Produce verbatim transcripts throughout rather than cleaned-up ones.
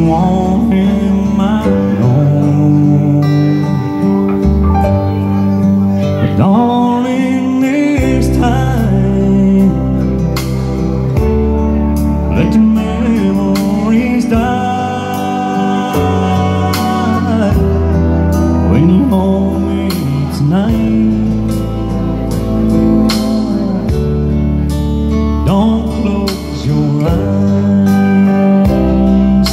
want him, I know. But darling, this time, let the memories die. When you hold me tonight, don't close your eyes.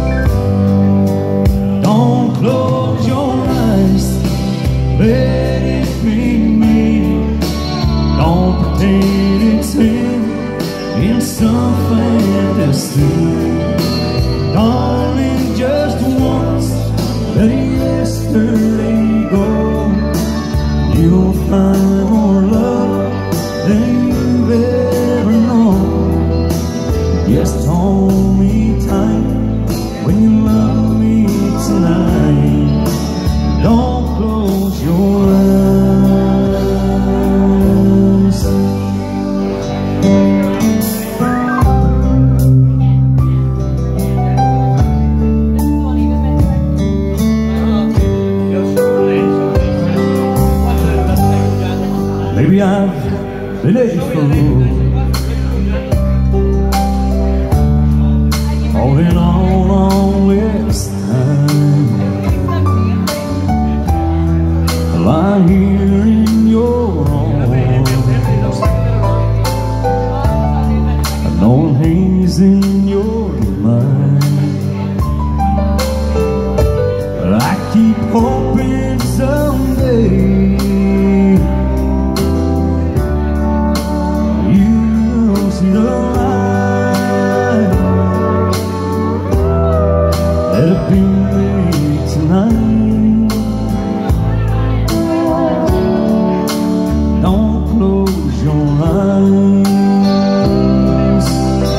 Don't close your eyes. Let it be me. Don't pretend it's him in some fantasy. Darling, just once, let yesterday go. You'll find more love than you've ever known. Just hold me tight when you love me tonight. Don't close your eyes. Maybe I've been a fool, holding on all this time. I lie here in your arms, I know I'm hazing your mind, but I keep hoping someday see the light. Let it be me tonight. Don't close your eyes.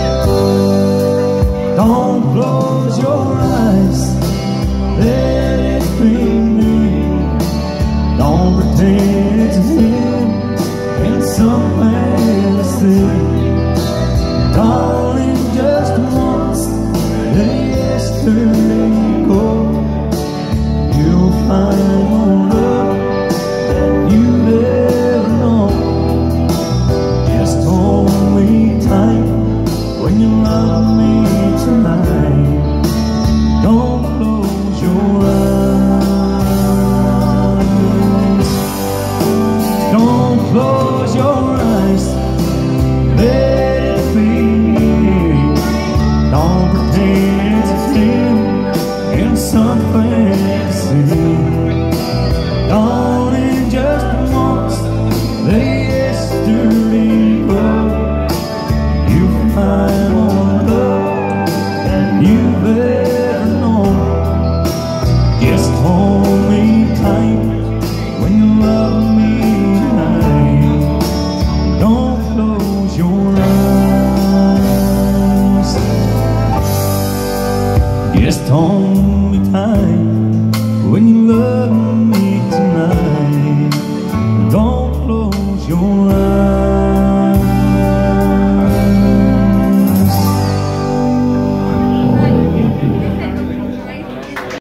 Don't close your eyes. Let it be me. Don't pretend it's him in some fantasy. Darling, just once, let yesterday go. You'll find more love than you've ever known. Just hold me tight when you love me tonight. Don't close your eyes. Don't close your eyes. Let it be. Don't pretend it's him in some fantasy. Darling, just once, let yesterday go. You'll find more love than you've ever known. Just hold me tight when you love me tonight. Don't close your eyes. Just hold me tight when you love me tonight. Don't close your eyes.